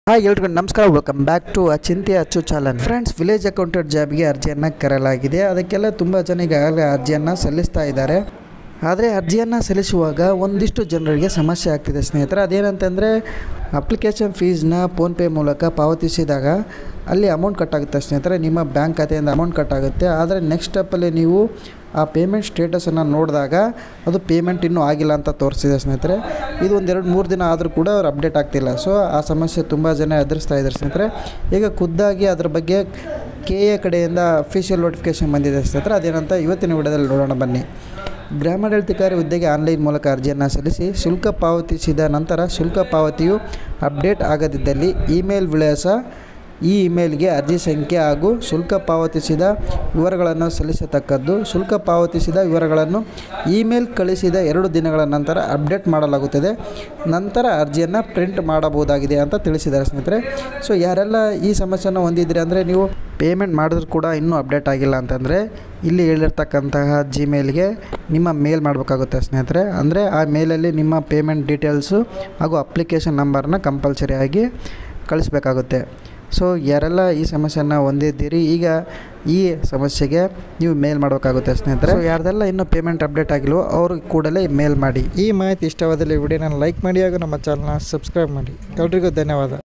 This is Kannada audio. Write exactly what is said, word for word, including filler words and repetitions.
ಹಾಯ್ ಎಲ್ರಿಗೂ ನಮಸ್ಕಾರ, welcome back to Achintya Achchu ಚಾಲನ್. ಫ್ರೆಂಡ್ಸ್, ವಿಲೇಜ್ ಅಕೌಂಟೆಂಟ್ ಜಾಬ್ಗೆ ಅರ್ಜಿಯನ್ನು ಕರೆಯಲಾಗಿದೆ. ಅದಕ್ಕೆಲ್ಲ ತುಂಬ ಜನ ಈಗಾಗಲೇ ಅರ್ಜಿಯನ್ನು ಸಲ್ಲಿಸ್ತಾ ಇದ್ದಾರೆ. ಆದರೆ ಅರ್ಜಿಯನ್ನು ಸಲ್ಲಿಸುವಾಗ ಒಂದಿಷ್ಟು ಜನರಿಗೆ ಸಮಸ್ಯೆ ಆಗ್ತಿದೆ ಸ್ನೇಹಿತರೆ. ಅದೇನಂತಂದರೆ ಅಪ್ಲಿಕೇಶನ್ ಫೀಸ್ನ ಫೋನ್ಪೇ ಮೂಲಕ ಪಾವತಿಸಿದಾಗ ಅಲ್ಲಿ ಅಮೌಂಟ್ ಕಟ್ಟಾಗುತ್ತೆ ಸ್ನೇಹಿತರೆ. ನಿಮ್ಮ ಬ್ಯಾಂಕ್ ಖಾತೆಯಿಂದ ಅಮೌಂಟ್ ಕಟ್ಟಾಗುತ್ತೆ. ಆದರೆ ನೆಕ್ಸ್ಟ್ ಸ್ಟೆಪ್ಪಲ್ಲಿ ನೀವು ಆ ಪೇಮೆಂಟ್ ಸ್ಟೇಟಸನ್ನು ನೋಡಿದಾಗ ಅದು ಪೇಮೆಂಟ್ ಇನ್ನೂ ಆಗಿಲ್ಲ ಅಂತ ತೋರಿಸಿದೆ ಸ್ನೇಹಿತರೆ. ಇದು ಒಂದೆರಡು ಮೂರು ದಿನ ಆದರೂ ಕೂಡ ಅವ್ರು ಅಪ್ಡೇಟ್ ಆಗ್ತಿಲ್ಲ. ಸೊ ಆ ಸಮಸ್ಯೆ ತುಂಬ ಜನ ಎದುರಿಸ್ತಾ ಇದ್ದಾರೆ ಸ್ನೇಹಿತರೆ. ಈಗ ಖುದ್ದಾಗಿ ಅದ್ರ ಬಗ್ಗೆ ಕೆ ಎ ಕಡೆಯಿಂದ ಅಫಿಷಿಯಲ್ ನೋಟಿಫಿಕೇಷನ್ ಬಂದಿದೆ ಸ್ನೇಹಿತರೆ. ಅದೇನಂತ ಇವತ್ತಿನ ವಿಡಿಯೋದಲ್ಲಿ ನೋಡೋಣ ಬನ್ನಿ. ಗ್ರಾಮಾಡಳಿತಾಧಿಕಾರಿ ಹುದ್ದೆಗೆ ಆನ್ಲೈನ್ ಮೂಲಕ ಅರ್ಜಿಯನ್ನು ಸಲ್ಲಿಸಿ ಶುಲ್ಕ ಪಾವತಿಸಿದ ನಂತರ ಶುಲ್ಕ ಪಾವತಿಯು ಅಪ್ಡೇಟ್ ಆಗದಿದ್ದಲ್ಲಿ ಇಮೇಲ್ ವಿಳಾಸ, ಈ ಇಮೇಲ್ಗೆ ಅರ್ಜಿ ಸಂಖ್ಯೆ ಹಾಗೂ ಶುಲ್ಕ ಪಾವತಿಸಿದ ವಿವರಗಳನ್ನು ಸಲ್ಲಿಸತಕ್ಕದ್ದು. ಶುಲ್ಕ ಪಾವತಿಸಿದ ವಿವರಗಳನ್ನು ಇಮೇಲ್ ಕಳಿಸಿದ ಎರಡು ದಿನಗಳ ನಂತರ ಅಪ್ಡೇಟ್ ಮಾಡಲಾಗುತ್ತದೆ. ನಂತರ ಅರ್ಜಿಯನ್ನು ಪ್ರಿಂಟ್ ಮಾಡಬಹುದಾಗಿದೆ ಅಂತ ತಿಳಿಸಿದ್ದಾರೆ ಸ್ನೇಹಿತರೆ. ಸೊ ಯಾರೆಲ್ಲ ಈ ಸಮಸ್ಯೆಯನ್ನು ಹೊಂದಿದ್ರಿ ಅಂದರೆ ನೀವು ಪೇಮೆಂಟ್ ಮಾಡಿದ್ರು ಕೂಡ ಇನ್ನೂ ಅಪ್ಡೇಟ್ ಆಗಿಲ್ಲ ಅಂತಂದರೆ ಇಲ್ಲಿ ಹೇಳಿರ್ತಕ್ಕಂತಹ ಜಿಮೇಲ್ಗೆ ನಿಮ್ಮ ಮೇಲ್ ಮಾಡಬೇಕಾಗುತ್ತೆ ಸ್ನೇಹಿತರೆ. ಅಂದರೆ ಆ ಮೇಲಲ್ಲಿ ನಿಮ್ಮ ಪೇಮೆಂಟ್ ಡೀಟೇಲ್ಸು ಹಾಗೂ ಅಪ್ಲಿಕೇಶನ್ ನಂಬರ್ನ ಕಂಪಲ್ಸರಿಯಾಗಿ ಕಳಿಸ್ಬೇಕಾಗುತ್ತೆ. ಸೊ ಯಾರೆಲ್ಲ ಈ ಸಮಸ್ಯೆಯನ್ನು ಹೊಂದಿದ್ದೀರಿ, ಈಗ ಈ ಸಮಸ್ಯೆಗೆ ನೀವು ಮೇಲ್ ಮಾಡಬೇಕಾಗುತ್ತೆ ಸ್ನೇಹಿತರೆ. ಸೊ ಯಾರ್ದೆಲ್ಲ ಇನ್ನೂ ಪೇಮೆಂಟ್ ಅಪ್ಡೇಟ್ ಆಗಿಲ್ವೋ ಅವರು ಕೂಡಲೇ ಮೇಲ್ ಮಾಡಿ. ಈ ಮಾಹಿತಿ ಇಷ್ಟವಾದಲ್ಲಿ ವಿಡಿಯೋನ ಲೈಕ್ ಮಾಡಿ ಹಾಗೂ ನಮ್ಮ ಚಾನಲ್ನ ಸಬ್ಸ್ಕ್ರೈಬ್ ಮಾಡಿ. ಎಲ್ರಿಗೂ ಧನ್ಯವಾದ.